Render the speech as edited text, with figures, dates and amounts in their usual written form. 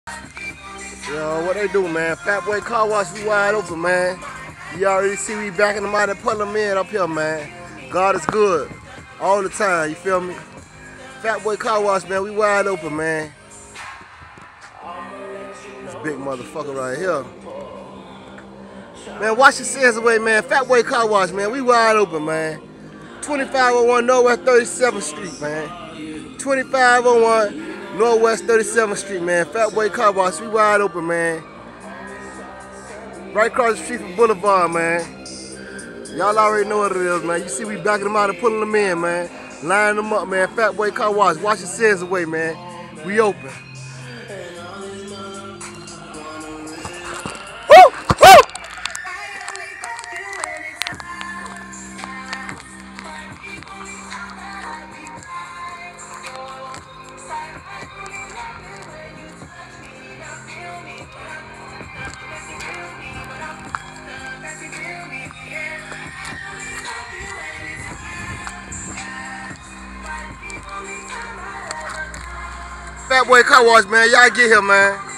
Yo, what they do, man? Fat Boy Car Wash, we wide open, man. You already see we backing them out and pulling them in up here, man. God is good all the time, you feel me? Fat Boy Car Wash, man, we wide open, man. This big motherfucker right here. Man, wash your sins away, man. Fat Boy Car Wash, man, we wide open, man. 2501 Northwest 37th Street, man. 2501 Northwest 37th Street, man. Fat Boy Car Wash, we wide open, man. Right across the street from Boulevard, man. Y'all already know what it is, man. You see we backing them out and pulling them in, man. Lining them up, man. Fat Boy Car Wash, wash your sins away, man. We open. Woo! Woo! Fat Boy Car Wash, man. Y'all get here, man.